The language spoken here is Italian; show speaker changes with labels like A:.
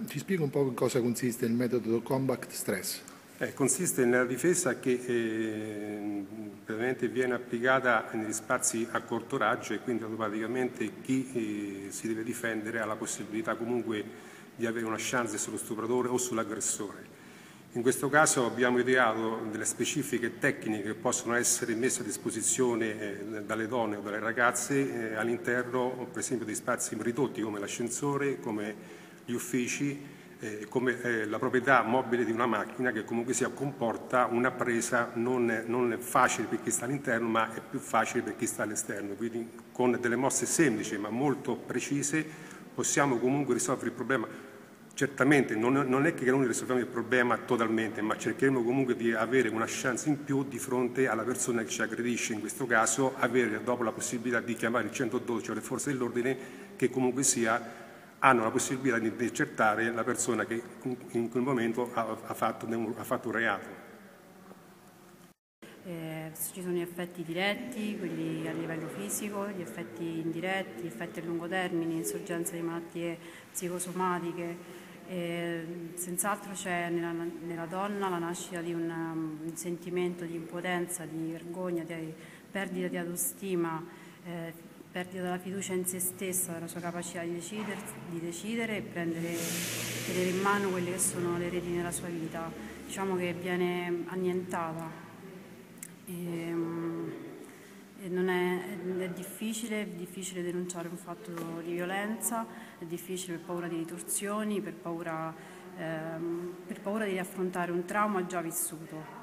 A: Ci spiega un po' in cosa consiste il metodo Combat Stress?
B: Consiste nella difesa che praticamente viene applicata negli spazi a corto raggio, e quindi automaticamente chi si deve difendere ha la possibilità comunque di avere una chance sullo stupratore o sull'aggressore. In questo caso abbiamo ideato delle specifiche tecniche che possono essere messe a disposizione dalle donne o dalle ragazze all'interno, per esempio, di spazi ridotti come l'ascensore, come gli uffici, come la proprietà mobile di una macchina, che comunque sia comporta una presa non facile per chi sta all'interno, ma è più facile per chi sta all'esterno. Quindi con delle mosse semplici ma molto precise possiamo comunque risolvere il problema. Certamente non è che noi risolviamo il problema totalmente, ma cercheremo comunque di avere una chance in più di fronte alla persona che ci aggredisce. In questo caso avere dopo la possibilità di chiamare il 112 o le forze dell'ordine, che comunque sia hanno la possibilità di intercettare la persona che in quel momento ha fatto un reato.
C: Ci sono gli effetti diretti, quelli a livello fisico, gli effetti indiretti, gli effetti a lungo termine, insorgenza di malattie psicosomatiche. Senz'altro c'è nella donna la nascita di un sentimento di impotenza, di vergogna, di perdita di autostima, perdita della fiducia in se stessa, della sua capacità di decidere e tenere in mano quelle che sono le redini della sua vita. Diciamo che viene annientata. È difficile denunciare un fatto di violenza, è difficile per paura di ritorsioni, per paura di affrontare un trauma già vissuto.